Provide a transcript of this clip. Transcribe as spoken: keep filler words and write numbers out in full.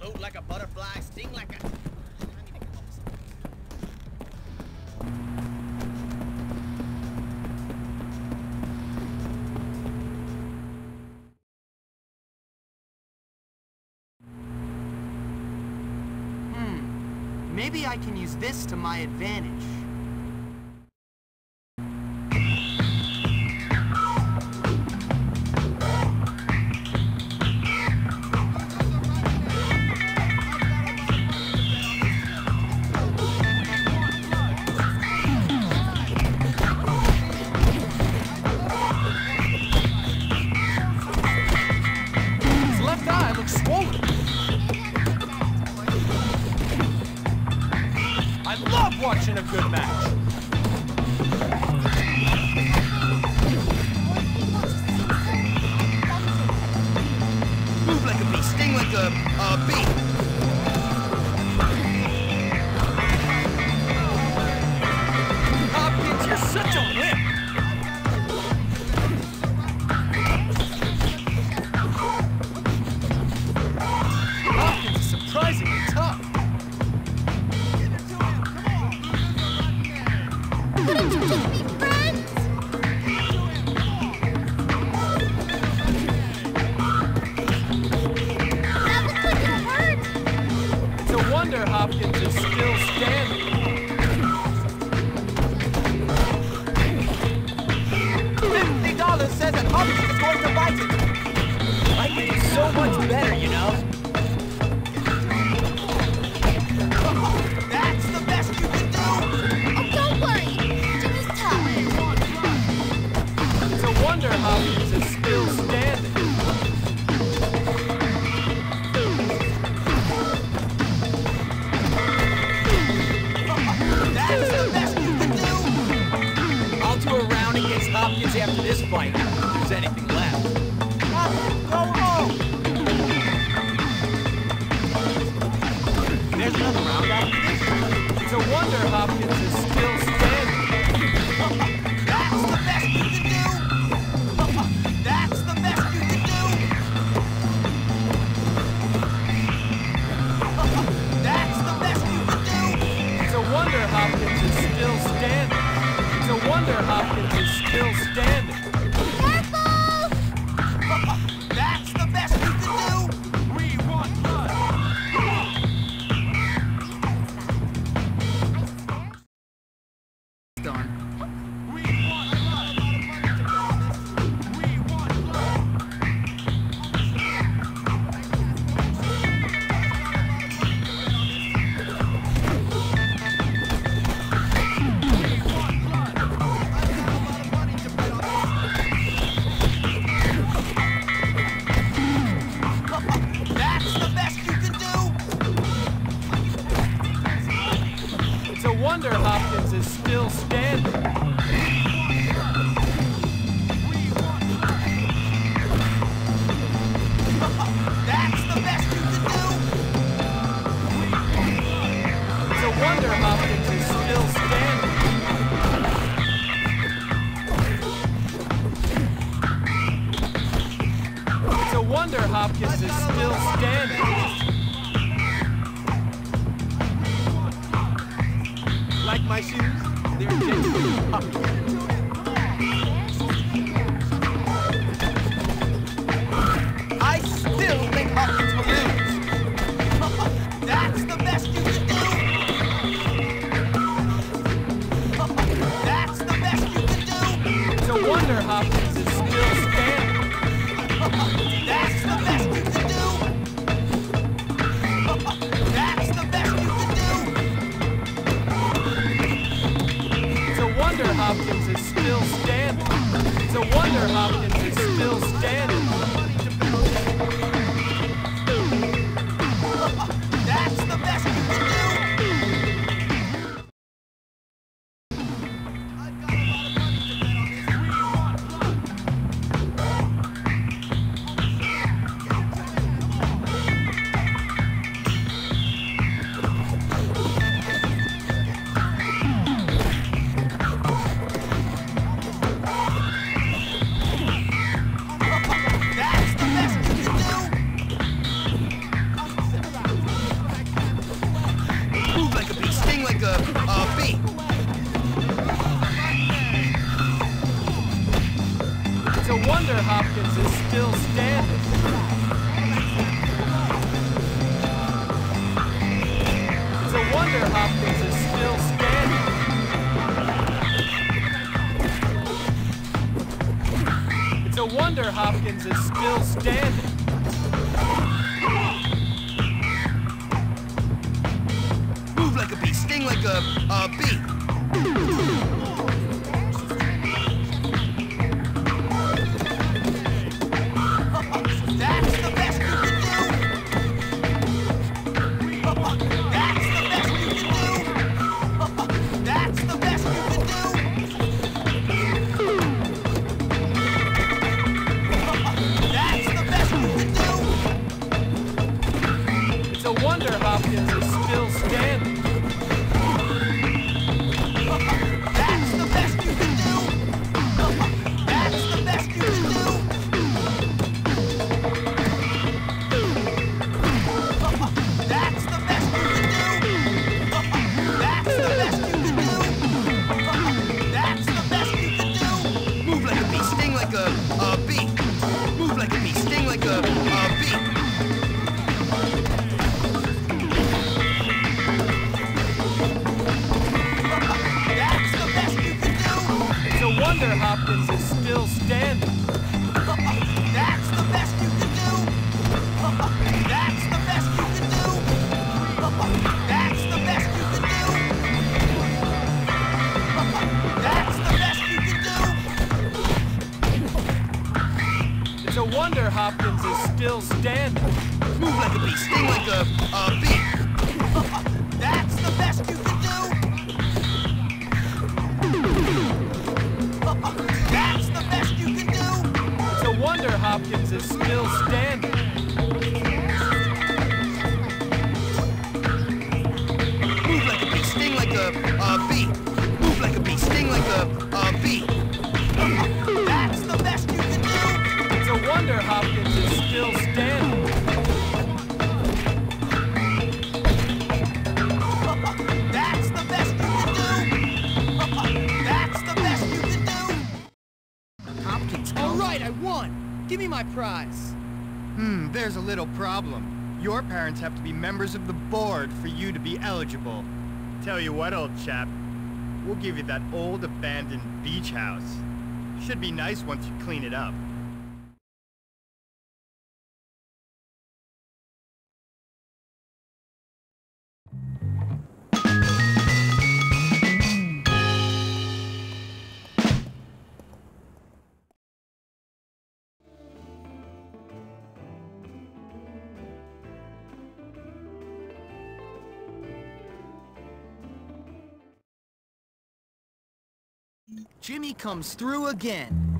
Float like a butterfly, sting like a... Hmm. Maybe I can use this to my advantage. Watching a good match. Move like a bee, sting like a, a bee. Hopkins, you're such a wimp. Hopkins is surprisingly tough. Hopkins is still standing. Fifty dollars says that Hopkins is going to bite it. I think it's so much better, you know. That's the best you can do. Oh, don't worry. Jimmy's tough. It's a wonder Hopkins is still standing. Hopkins after this fight, if there's anything left. Hopkins, go home! There's another round after this. It's a wonder Hopkins is still standing. That's the best you can do! That's the best you can do! That's the best you can do! It's a wonder Hopkins is still standing. It's a wonder Hopkins is still standing. Careful! That's the best you can do! We want blood! Darn. We want blood! We want blood! Wonder Hopkins is still standing. That's the best you can do. It's a wonder Hopkins is still standing. It's a wonder Hopkins is still standing. Like my shoes? They're genuine puppies. I still think Hopkins will lose. That's the best you can do. That's the best you can do. It's a wonder Hopkins is still standing. That's the best you can do. That's the best you can do. Hopkins Hopkins is still standing. Move like a bee, sting like a, a bee. That's the best you can do. That's the best you can do. That's the best you can do. That's the best you can do. It's a wonder Hopkins is still standing. That's the best you can do. That's the best you can do. That's the best you can do. That's the best you can do. That's the best you can do. Move like a bee, sting like a, a bee. Move like a bee, sting like a, a bee. That's the best you can do. It's a wonder Hopkins is still standing. That's the best you can do. That's the best you can do. That's the best you can do. That's the best you can do. It's a wonder Hopkins is still standing. Move like a bee, sting like a, a bee. That's the best you can do. That's the best you can do. It's a wonder Hopkins is still standing. Move like a bee, sting like a, a bee. Move like a bee, sting like a, a bee. That's the best you can do. It's a wonder Hopkins is still standing. That's the best you can do. That's the best you can do. Hopkins, all right, I won. Give me my prize. Hmm, there's a little problem. Your parents have to be members of the board for you to be eligible. Tell you what, old chap, we'll give you that old abandoned beach house. Should be nice once you clean it up. Jimmy comes through again.